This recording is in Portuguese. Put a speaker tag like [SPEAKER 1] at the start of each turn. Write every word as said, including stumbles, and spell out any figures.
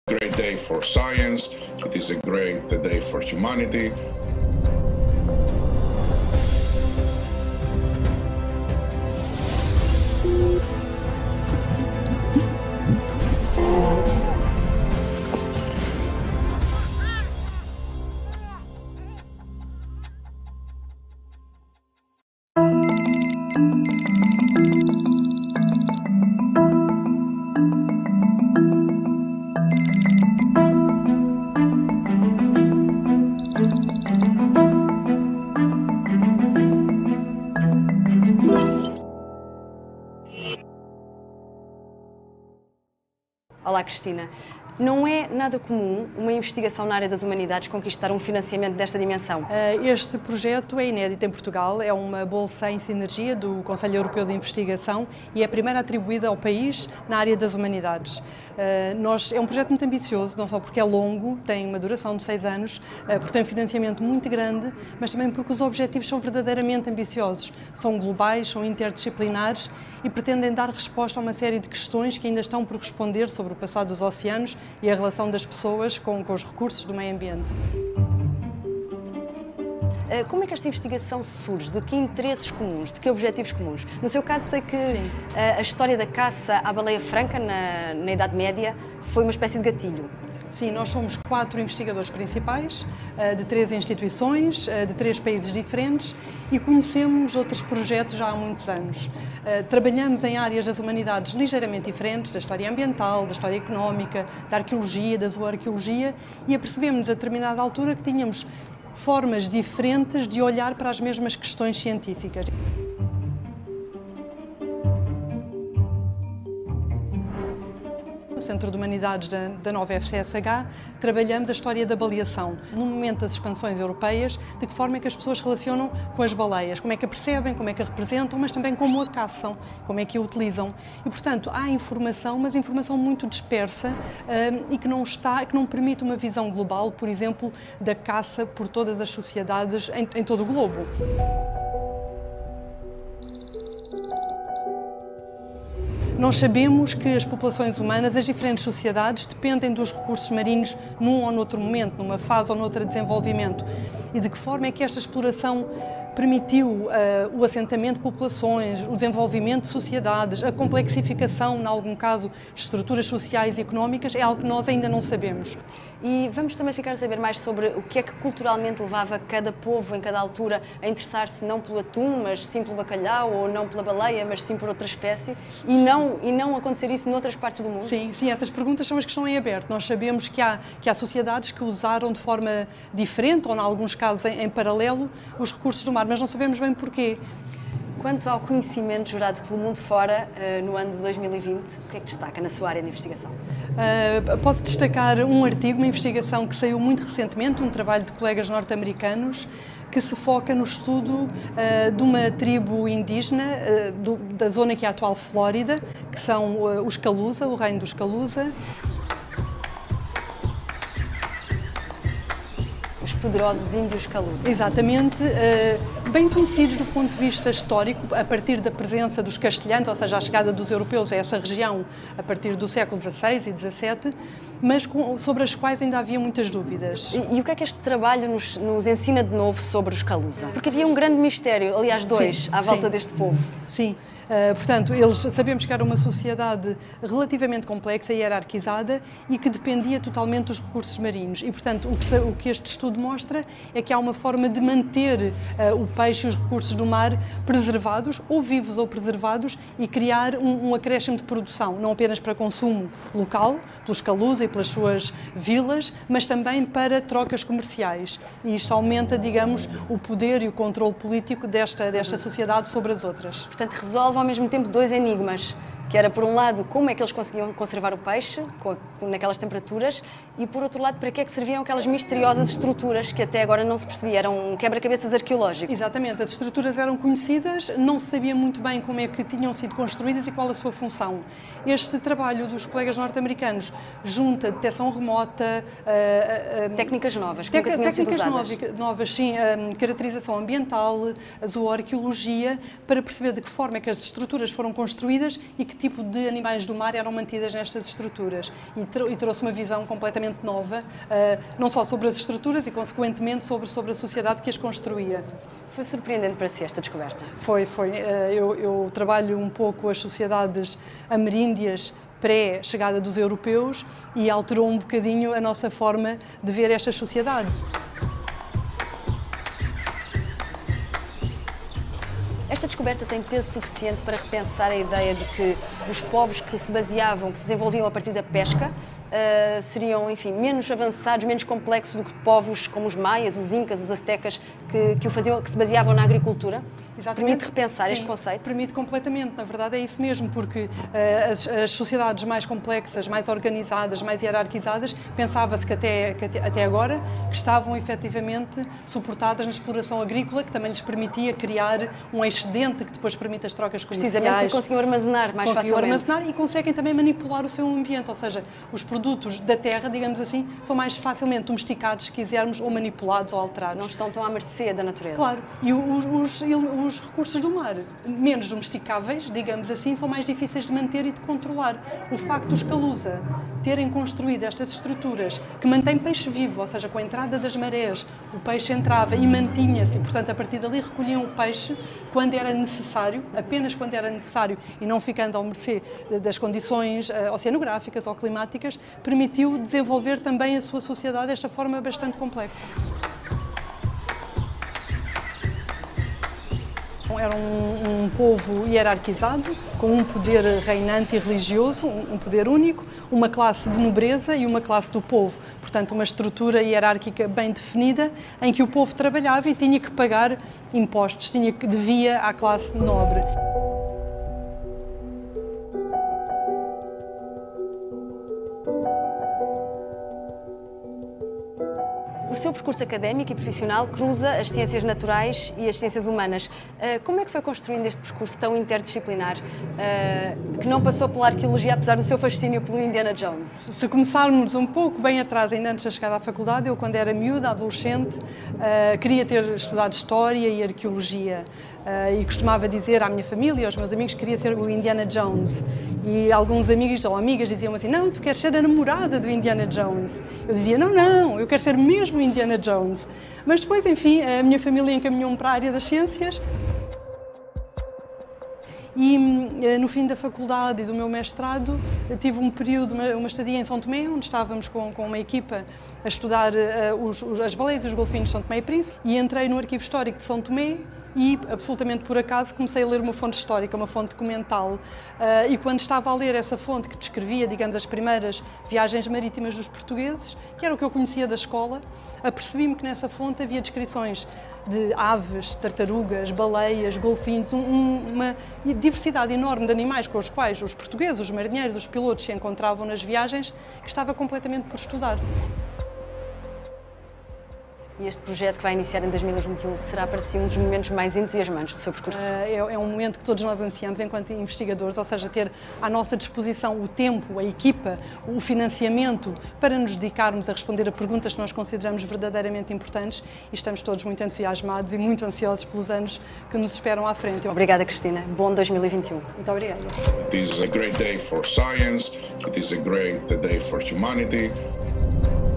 [SPEAKER 1] Great day for science, it is a great day for humanity.
[SPEAKER 2] Olá, Cristina. Não é nada comum uma investigação na área das humanidades conquistar um financiamento desta dimensão.
[SPEAKER 3] Este projeto é inédito em Portugal, é uma bolsa em sinergia do Conselho Europeu de Investigação e é a primeira atribuída ao país na área das humanidades. Nós, é um projeto muito ambicioso, não só porque é longo, tem uma duração de seis anos, porque tem um financiamento muito grande, mas também porque os objetivos são verdadeiramente ambiciosos. São globais, são interdisciplinares e pretendem dar resposta a uma série de questões que ainda estão por responder sobre o passado dos oceanos e a relação das pessoas com, com os recursos do meio ambiente.
[SPEAKER 2] Como é que esta investigação surge? De que interesses comuns? De que objetivos comuns? No seu caso, sei que Sim. a história da caça à baleia franca na, na Idade Média foi uma espécie de gatilho.
[SPEAKER 3] Sim, nós somos quatro investigadores principais, de três instituições, de três países diferentes e conhecemos outros projetos já há muitos anos. Trabalhamos em áreas das humanidades ligeiramente diferentes, da história ambiental, da história económica, da arqueologia, da zooarqueologia e apercebemos a determinada altura que tínhamos formas diferentes de olhar para as mesmas questões científicas. No Centro de Humanidades da, da nova F C S H, trabalhamos a história da baleação. No momento das expansões europeias, de que forma é que as pessoas relacionam com as baleias, como é que a percebem, como é que a representam, mas também como a caçam, como é que a utilizam. E, portanto, há informação, mas informação muito dispersa um, e que não, está, que não permite uma visão global, por exemplo, da caça por todas as sociedades em, em todo o globo. Nós sabemos que as populações humanas, as diferentes sociedades, dependem dos recursos marinhos num ou noutro momento, numa fase ou noutra de desenvolvimento. E de que forma é que esta exploração permitiu uh, o assentamento de populações, o desenvolvimento de sociedades, a complexificação, em algum caso, de estruturas sociais e económicas, é algo que nós ainda não sabemos.
[SPEAKER 2] E vamos também ficar a saber mais sobre o que é que culturalmente levava cada povo, em cada altura, a interessar-se não pelo atum, mas sim pelo bacalhau, ou não pela baleia, mas sim por outra espécie, e não, e não acontecer isso noutras partes do mundo?
[SPEAKER 3] Sim, sim, essas perguntas são as que estão em aberto. Nós sabemos que há, que há sociedades que usaram de forma diferente, ou em alguns casos em, em paralelo, os recursos do mar, mas não sabemos bem porquê.
[SPEAKER 2] Quanto ao conhecimento gerado pelo mundo fora, no ano de dois mil e vinte, o que é que destaca na sua área de investigação?
[SPEAKER 3] Uh, posso destacar um artigo, uma investigação que saiu muito recentemente, um trabalho de colegas norte-americanos, que se foca no estudo uh, de uma tribo indígena uh, do, da zona que é a atual Flórida, que são uh, os Calusa, o reino dos Calusa.
[SPEAKER 2] Os poderosos índios Calusa.
[SPEAKER 3] Exatamente, bem conhecidos do ponto de vista histórico, a partir da presença dos castelhanos, ou seja, a chegada dos europeus a essa região a partir do século dezasseis e dezassete, mas com, sobre as quais ainda havia muitas dúvidas.
[SPEAKER 2] E, e o que é que este trabalho nos, nos ensina de novo sobre os Calusa? Porque havia um grande mistério, aliás dois, sim, à volta sim. deste povo.
[SPEAKER 3] Sim, uh, portanto, eles, sabemos que era uma sociedade relativamente complexa e hierarquizada e que dependia totalmente dos recursos marinhos. E, portanto, o que, o que este estudo mostra é que há uma forma de manter uh, o peixe e os recursos do mar preservados, ou vivos ou preservados, e criar um, um acréscimo de produção, não apenas para consumo local, pelos Calusa e pelas suas vilas, mas também para trocas comerciais. E isto aumenta, digamos, o poder e o controle político desta, desta sociedade sobre as outras.
[SPEAKER 2] Portanto, resolve ao mesmo tempo dois enigmas, que era, por um lado, como é que eles conseguiam conservar o peixe com a, naquelas temperaturas e, por outro lado, para que é que serviam aquelas misteriosas estruturas que até agora não se percebia, eram um quebra-cabeças arqueológico.
[SPEAKER 3] Exatamente, as estruturas eram conhecidas, não se sabia muito bem como é que tinham sido construídas e qual a sua função. Este trabalho dos colegas norte-americanos junta detecção remota...
[SPEAKER 2] Uh, uh, técnicas novas, que nunca tinham sido usadas.
[SPEAKER 3] Técnicas novas, sim, um, caracterização ambiental, a zooarqueologia, para perceber de que forma é que as estruturas foram construídas e que tipo de animais do mar eram mantidas nestas estruturas e, tr e trouxe uma visão completamente nova, uh, não só sobre as estruturas e, consequentemente, sobre, sobre a sociedade que as construía.
[SPEAKER 2] Foi surpreendente para si esta descoberta?
[SPEAKER 3] Foi, foi. Uh, eu, eu trabalho um pouco as sociedades ameríndias pré-chegada dos europeus e alterou um bocadinho a nossa forma de ver estas sociedades.
[SPEAKER 2] Esta descoberta tem peso suficiente para repensar a ideia de que os povos que se baseavam, que se desenvolviam a partir da pesca, uh, seriam, enfim, menos avançados, menos complexos do que povos como os maias, os incas, os aztecas, que, que, o faziam, que se baseavam na agricultura?
[SPEAKER 3] Exatamente.
[SPEAKER 2] Permite repensar
[SPEAKER 3] Sim,
[SPEAKER 2] este conceito?
[SPEAKER 3] Permite completamente, na verdade é isso mesmo, porque uh, as, as sociedades mais complexas, mais organizadas, mais hierarquizadas, pensava-se que, até, que até, até agora que estavam efetivamente suportadas na exploração agrícola, que também lhes permitia criar um excedente que depois permite as trocas comerciais.
[SPEAKER 2] Precisamente porque conseguiam armazenar mais
[SPEAKER 3] conseguiam
[SPEAKER 2] facilmente.
[SPEAKER 3] armazenar e conseguem também manipular o seu ambiente, ou seja, os produtos da terra, digamos assim, são mais facilmente domesticados, se quisermos, ou manipulados ou alterados.
[SPEAKER 2] Não estão tão à mercê da natureza.
[SPEAKER 3] Claro, e os, os, os recursos do mar, menos domesticáveis, digamos assim, são mais difíceis de manter e de controlar. O facto dos Calusa terem construído estas estruturas que mantêm peixe vivo, ou seja, com a entrada das marés, o peixe entrava e mantinha-se, e, portanto, a partir dali recolhiam o peixe quando era necessário, apenas quando era necessário, e não ficando ao mercê das condições uh, oceanográficas ou climáticas, permitiu desenvolver também a sua sociedade desta forma bastante complexa. Era um, um povo hierarquizado, com um poder reinante e religioso, um, um poder único, uma classe de nobreza e uma classe do povo. Portanto, uma estrutura hierárquica bem definida, em que o povo trabalhava e tinha que pagar impostos, tinha que devia à classe nobre.
[SPEAKER 2] O seu percurso académico e profissional cruza as ciências naturais e as ciências humanas. Como é que foi construindo este percurso tão interdisciplinar, que não passou pela arqueologia, apesar do seu fascínio pelo Indiana Jones?
[SPEAKER 3] Se começarmos um pouco bem atrás, ainda antes da chegada à faculdade, eu, quando era miúda, adolescente, queria ter estudado História e Arqueologia. Uh, e costumava dizer à minha família e aos meus amigos que queria ser o Indiana Jones. E alguns amigos ou amigas diziam assim: não, tu queres ser a namorada do Indiana Jones. Eu dizia: não, não, eu quero ser mesmo o Indiana Jones. Mas depois, enfim, a minha família encaminhou-me para a área das ciências. E no fim da faculdade e do meu mestrado tive um período, uma, uma estadia em São Tomé, onde estávamos com, com uma equipa a estudar uh, os, os, as baleias e os golfinhos de São Tomé e Príncipe, e entrei no Arquivo Histórico de São Tomé e, absolutamente por acaso, comecei a ler uma fonte histórica, uma fonte documental, uh, e quando estava a ler essa fonte que descrevia, digamos, as primeiras viagens marítimas dos portugueses, que era o que eu conhecia da escola, apercebi-me que nessa fonte havia descrições de aves, tartarugas, baleias, golfinhos, um, uma diversidade enorme de animais com os quais os portugueses, os marinheiros, os pilotos se encontravam nas viagens, que estava completamente por estudar.
[SPEAKER 2] E este projeto que vai iniciar em dois mil e vinte e um será para si um dos momentos mais entusiasmantes do seu percurso?
[SPEAKER 3] É, é um momento que todos nós ansiamos enquanto investigadores, ou seja, ter à nossa disposição o tempo, a equipa, o financiamento para nos dedicarmos a responder a perguntas que nós consideramos verdadeiramente importantes, e estamos todos muito entusiasmados e muito ansiosos pelos anos que nos esperam à frente.
[SPEAKER 2] Obrigada, Cristina. Bom dois mil e vinte e um.
[SPEAKER 3] Muito obrigada.
[SPEAKER 1] It is a great day for science. It is a great day for humanity.